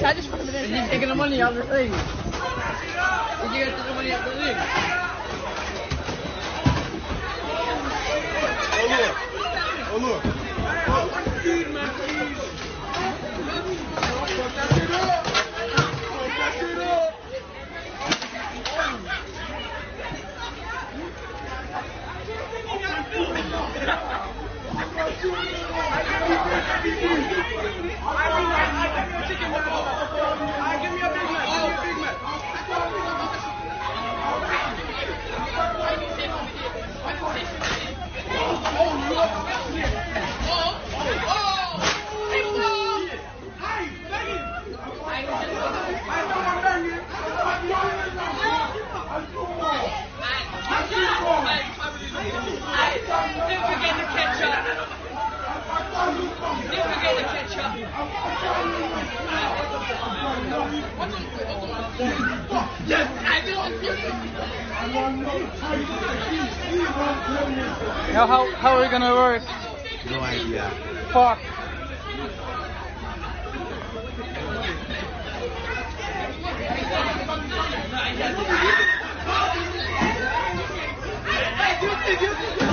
I just put it in. He's taking the money out of the thing. Did you guys take the money out of the thing? Oh look. Now how are we gonna work? No idea. Fuck. Hey,